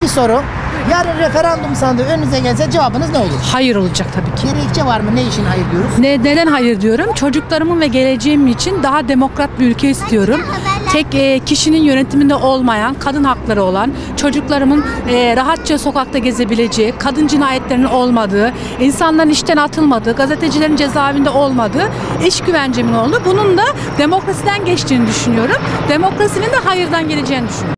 soru. Yarın referandum sandığı önünüze gelse cevabınız ne olur? Hayır olacak tabii ki. Gerekçe var mı? Ne için hayır diyoruz? Neden hayır diyorum? Çocuklarımın ve geleceğim için daha demokrat bir ülke istiyorum. Tek kişinin yönetiminde olmayan, kadın hakları olan, çocuklarımın rahatça sokakta gezebileceği, kadın cinayetlerinin olmadığı, insanların işten atılmadığı, gazetecilerin cezaevinde olmadığı, iş güvencemin olduğu, bunun da demokrasiden geçtiğini düşünüyorum. Demokrasinin de hayırdan geleceğini düşünüyorum.